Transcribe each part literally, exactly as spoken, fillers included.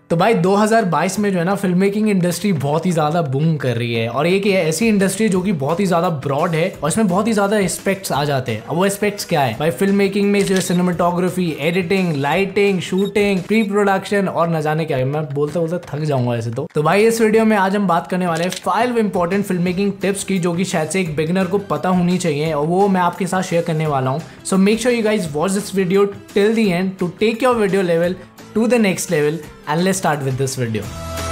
तो भाई दो हज़ार बाईस में जो है ना फिल्म मेकिंग इंडस्ट्री बहुत ही ज्यादा बूम कर रही है और एक ऐसी इंडस्ट्री जो कि बहुत ही ज्यादा ब्रॉड है और इसमें बहुत ही ज्यादा एस्पेक्ट्स आ जाते हैं। अब वो एस्पेक्ट्स क्या है भाई? फिल्म मेकिंग में जो है cinematography, editing, lighting, shooting, pre production और न जाने क्या है, मैं बोलते बोलते थक जाऊंगा ऐसे तो तो भाई इस वीडियो में आज हम बात करने वाले हैं five important film making tips की जो कि शायद से एक बिगिनर को पता होनी चाहिए और वो मैं आपके साथ शेयर करने वाला हूँ। So make sure you guys watch this video till the end to take your video level to the next level and let's start with this video.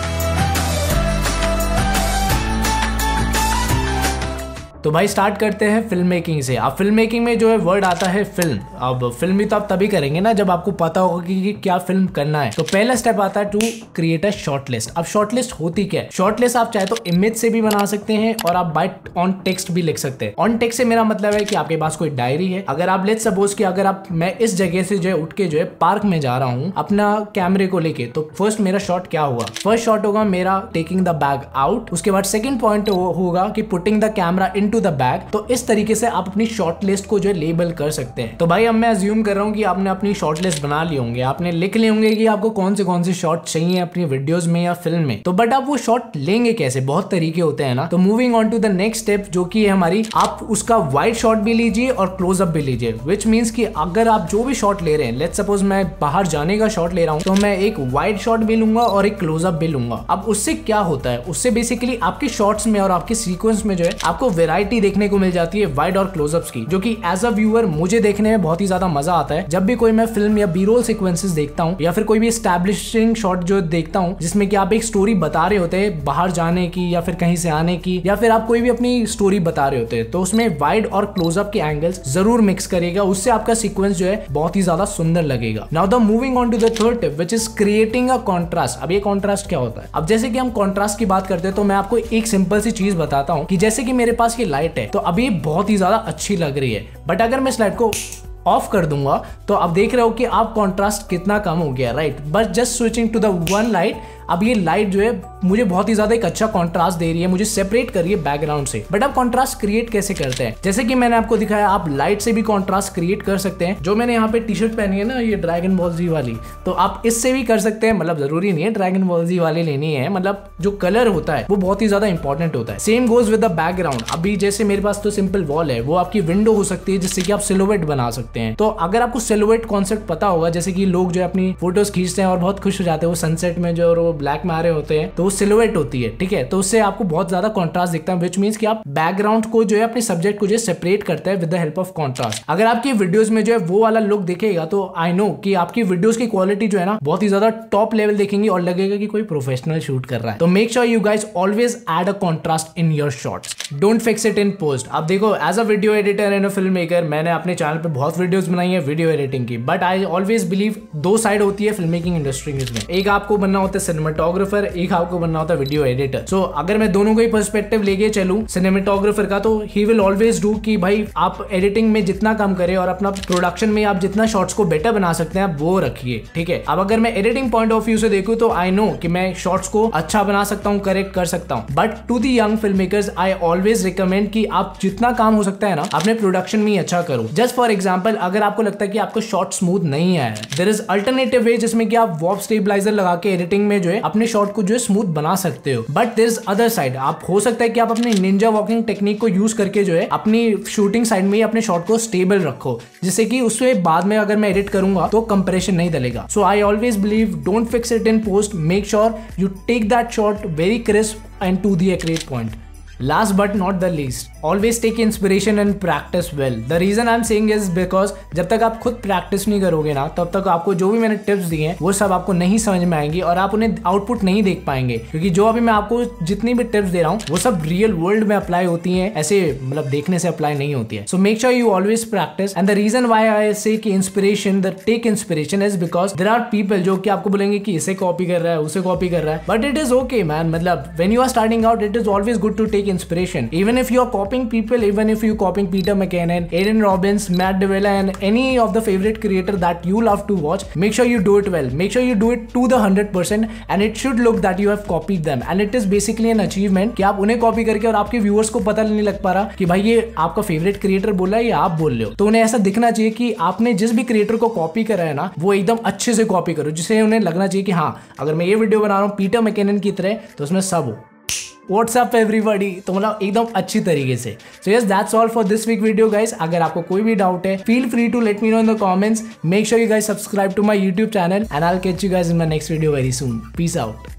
तो भाई स्टार्ट करते हैं फिल्म मेकिंग से। अब फिल्म मेकिंग में जो है word आता है फिल्म। अब फिल्म भी तो आप तभी करेंगे ना जब आपको पता होगा कि, कि क्या फिल्म करना है। तो पहला स्टेप आता है to create a short list. अब शॉर्ट लिस्ट होती क्या है? शॉर्ट लिस्ट आप चाहे तो इमेज से भी बना सकते हैं और आप बाय ऑन टेक्स्ट भी लिख सकते हैं। ऑन टेक्स्ट से मेरा मतलब है कि आपके पास कोई डायरी है। अगर आप लेट्स सपोज कि अगर आप मैं इस जगह से जो है उठ के जो है पार्क में जा रहा हूँ अपना कैमरे को लेके, तो फर्स्ट मेरा शॉट क्या हुआ? फर्स्ट शॉट होगा मेरा टेकिंग द बैग आउट। उसके बाद सेकेंड पॉइंट होगा कि putting the camera into the bag. तो इस तरीके से आप अपनी शॉर्ट लिस्ट को जो है लेबल कर सकते हैं। तो भाई अब मैं अज्यूम कर रहा हूँ कि आपने अपनी शॉर्ट लिस्ट बना ली होंगे, आपने लिख लिए होंगे कि आपको कौन से कौन से शॉट चाहिए अपनी वीडियोस में या फिल्म में। तो बट आप वो शॉट लेंगे कैसे? बहुत तरीके होते हैं ना। तो moving on to the next step जो कि है हमारी, आप उसका वाइड शॉट भी लीजिए और क्लोजअप भी लीजिए। विच मीन्स कि अगर आप जो भी शॉट ले रहे हैं, लेट्स सपोज मैं बाहर जाने का शॉट ले रहा हूँ, तो मैं एक वाइड शॉट भी लूंगा और एक क्लोजअप भी लूंगा। अब उससे क्या होता है? उससे बेसिकली आपके शॉट्स में और आपके सीक्वेंस में जो है आपको वेराइटी देखने को मिल जाती है वाइड और क्लोजअप्स की, जो कि एज अ व्यूअर मुझे देखने में बहुत ही ज्यादा मजा आता है। जब भी कोई मैं फिल्म या बी रोल सीक्वेंसेस देखता हूँ या फिर कोई भी एस्टैब्लिशिंग शॉट जो देखता हूँ जिसमें कि आप एक स्टोरी बता रहे होते हैं बाहर जाने की या फिर कहीं से आने की, या फिर आप कोई भी अपनी स्टोरी बता रहे होते हैं, तो उसमें वाइड और क्लोजअप के एंगल्स जरूर मिक्स करेगा। उससे आपका सीक्वेंस जो है बहुत ही ज्यादा सुंदर लगेगा। Now the moving on to the third tip which is creating a contrast. अब ये कॉन्ट्रास्ट क्या होता है? अब जैसे कि हम कॉन्ट्रास्ट की बात करते हैं तो मैं आपको एक सिंपल सी चीज बताता हूँ कि जैसे कि मेरे पास ये लाइट है तो अब ये बहुत ही ज्यादा अच्छी लग रही है, बट अगर मैं इस लाइट को ऑफ कर दूंगा तो आप देख रहे हो कि आप कॉन्ट्रास्ट कितना कम हो गया, right? But just switching to the one light, अब ये लाइट जो है मुझे बहुत ही ज्यादा एक अच्छा कॉन्ट्रास्ट दे रही है, मुझे सेपरेट कर रही है बैकग्राउंड से। बट आप कॉन्ट्रास्ट क्रिएट कैसे करते हैं? जैसे कि मैंने आपको दिखाया, आप लाइट से भी कॉन्ट्रास्ट क्रिएट कर सकते हैं। जो मैंने यहाँ पे टी शर्ट पहनी है ना, ये ड्रैगन बॉल जी वाली, तो आप इससे भी कर सकते हैं। मतलब जरूरी नहीं है ड्रैगन बॉल जी वाली लेनी है, मतलब जो कलर होता है वो बहुत ही ज्यादा इंपॉर्टेंट होता है। Same goes with the background. अभी जैसे मेरे पास तो सिंपल वॉल है, वो आपकी विंडो हो सकती है जिससे कि आप सिलोवेट बना सकते हैं। तो अगर आपको सिलोवेट कॉन्सेप्ट पता होगा, जैसे कि लोग जो अपनी फोटोज खींचते हैं और बहुत खुश हो जाते हैं वो सनसेट में जो वो ब्लैक में आ रहे होते हैं, तो वो सिलोवेट होती है, ठीक है? तो उससे आपको बहुत ज्यादा कॉन्ट्रास्ट दिखता है, विच मीन्स कि आप बैकग्राउंड को जो है अपने सब्जेक्ट को जो है सेपरेट करता है with the help of contrast. अगर आपकी वीडियोस में जो है वो वाला लुक दिखेगा तो आई नो कि आपकी वीडियोस की क्वालिटी जो है ना बहुत ही ज्यादा टॉप लेवल दिखेंगी और लगेगा कि कोई प्रोफेशनल शूट कर रहा है। तो make sure you guys always add a contrast in your shots, don't fix it in post. अब देखो, as a video editor and a film maker, मैंने अपने चैनल पे बहुत वीडियोस बनाई है वीडियो एडिटिंग की, बट आई ऑलवेज बिलीव दो साइड होती है फिल्म मेकिंग इंडस्ट्री में। एक आपको बनना होता है सिनेमेटोग्राफर, एक आपको बनना होता है वीडियो एडिटर। सो so, अगर मैं दोनों को ही पर्सपेक्टिव लेके चलूं सिनेमेटोग्राफर का, तो ही विल ऑलवेज डू कि भाई आप एडिटिंग में जितना काम करें और अपना प्रोडक्शन में आप जितना शॉट्स को बेटर बना सकते हैं आप वो रखिए, ठीक है? अब अगर मैं एडिटिंग पॉइंट ऑफ व्यू से देखूं तो आई नो कि मैं शॉट्स को अच्छा बना सकता हूं, करेक्ट कर सकता हूं, but to the young film makers I always recommend कि आप जितना काम हो सकता है ना अपने प्रोडक्शन में ही अच्छा करो। जस्ट फॉर एग्जाम्पल, अगर आपको लगता है कि आपको शॉट स्मूथ नहीं आया है, देयर इज अल्टरनेटिव वे जिसमें कि आप वॉर्प स्टेबलाइजर लगा के एडिटिंग में जो है अपने शॉट को जो है स्मूथ बना सकते हो। But there is other side, आप हो सकता है कि आप अपनी निंजा वॉकिंग टेक्निक को यूज करके जो है अपनी शूटिंग साइड में ही अपने शॉट को स्टेबल रखो, जिससे कि उससे बाद में अगर मैं एडिट करूंगा तो कंप्रेशन नहीं डलेगा। So I always believe don't fix it in post, make sure you take that shot very crisp and to the accurate point. Last but not the least, always take inspiration and practice well. The reason I'm saying is because जब तक आप खुद practice नहीं करोगे ना तब तक आपको जो भी मैंने टिप्स दिए हैं वो सब आपको नहीं समझ में आएंगी और आप उन्हें आउटपुट नहीं देख पाएंगे, क्योंकि जो अभी मैं आपको जितनी भी टिप्स दे रहा हूँ वो सब रियल वर्ल्ड में अप्लाई होती हैं, ऐसे मतलब देखने से अप्लाई नहीं होती है। So make sure you always practice. And the reason why I say कि inspiration, the take inspiration is because there are people जो कि आपको बोलेंगे कि इसे कॉपी कर रहा है, उसे कॉपी कर रहा है, but it is okay man. मतलब when you are starting out it is always good to take take inspiration. Even if you are copying people, even if you copying Peter McKinnon, Aiden Robbins, Matt Davella, and any of the favorite creator that you love to watch, make sure you do it well. Make sure you do it to the one hundred percent, and it should look that you have copied them. And it is basically an achievement कि आप उन्हें copy करके और आपके viewers को पता नहीं लग पा रहा कि भाई ये आपका फेवरेट क्रिएटर बोल रहा है या आप बोल रहे हो। तो उन्हें ऐसा दिखना चाहिए कि आपने जिस भी क्रिएटर को कॉपी करा है ना, वो एकदम अच्छे से कॉपी करो, जिससे उन्हें लगना चाहिए कि हाँ, अगर मैं ये वीडियो बना रहा हूँ पीटर मैकिनन की तरह तो उसमें सब हो। व्हाट्सअप एवरीबॉडी, तो मतलब एकदम अच्छी तरीके से। So yes, that's all for this week video guys. अगर आपको कोई भी डाउट है, feel free to let me know in the comments. Make sure you guys subscribe to my YouTube channel and I will catch you guys in my next video very soon. Peace out.